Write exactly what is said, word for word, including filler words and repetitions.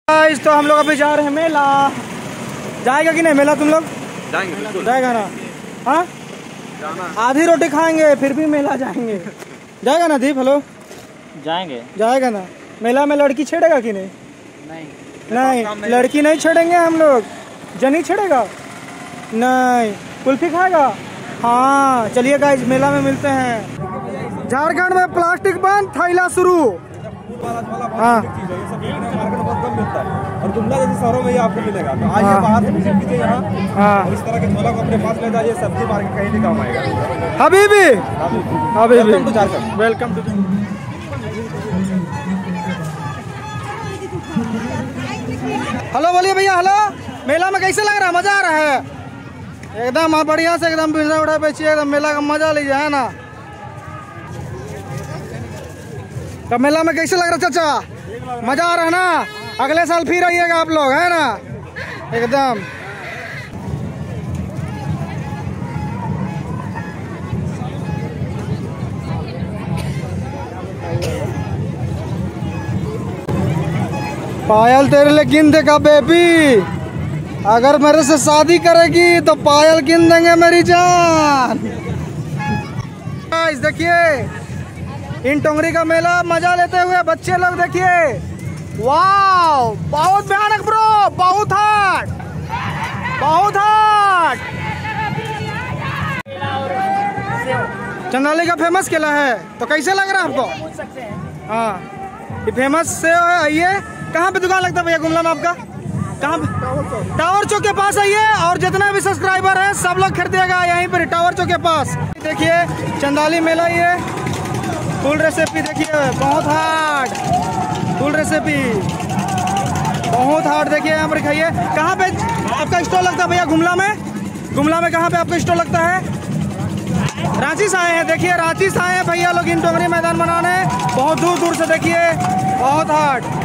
Guys तो हम लोग अभी जा रहे हैं मेला। जाएगा कि नहीं मेला? तुम लोग जाएंगे? बिल्कुल जाएगा ना? हाँ जाना। आधी रोटी खाएंगे फिर भी मेला जाएंगे। जाएगा ना दीप? हेलो जाएंगे। जाएगा ना? मेला में लड़की छेड़ेगा कि नहीं? नहीं नहीं लड़की नहीं छेड़ेंगे हम लोग। जनी छेड़ेगा? नहीं। कुल्फी खाएगा? हाँ चलिए गाइस मेला में मिलते हैं। झारखंड में प्लास्टिक बंद, थैला शुरू। हाँ और गुमला जैसे शहरों में ये आपको मिलेगा। तो आइए हाँ। बाहर से विजिट कीजिए यहाँ। हाँ और इस तरह के झोला को अपने पास ले जाइए, सब्जी मार्केट कहीं भी काम आएगा। हबीबी हबीबी welcome to Jharkhand. Welcome to. Hello बोलिए भैया। हेलो मेला में कैसे लग रहा है? मजा आ रहा है? एकदम बढ़िया से एकदम बिजरा उड़ा बेचिए, एकदम मेला का मजा लीजिए, है ना? तो मेला में कैसे लग रहा है चाचा? मजा आ रहा है ना? अगले साल फिर आइएगा आप लोग, है ना? एकदम पायल तेरे लिए गिन देगा बेबी। अगर मेरे से शादी करेगी तो पायल गिन देंगे मेरी जान। देखिए इन टोंगरी का मेला मजा लेते हुए बच्चे लोग देखिए। वाओ बहुत भयानक ब्रो, बहुत हार्ड, बहुत हार्ड। चंदाली का फेमस केला है तो कैसे लग रहा है आपको? हाँ ये फेमस सेव है। आइए कहाँ पे दुकान लगता है भैया गुमला में आपका? कहाँ पे? टावर चौक के पास आइए और जितना भी सब्सक्राइबर है सब लोग खरीदिएगा यहीं पर टावर चौक के पास। देखिए चंदाली मेला ये फुल रेसिपी देखिए, बहुत हार्ड फुल रेसिपी, बहुत हार्ड। देखिए यहाँ पर खाइए। कहाँ पे आपका स्टॉल लगता है भैया गुमला में? गुमला में कहाँ पे आपका स्टॉल लगता है? रांची से आए हैं। देखिए रांची से आए हैं भैया लोग इन टोंगरी मैदान बनाने, बहुत दूर दूर से। देखिए बहुत हार्ड।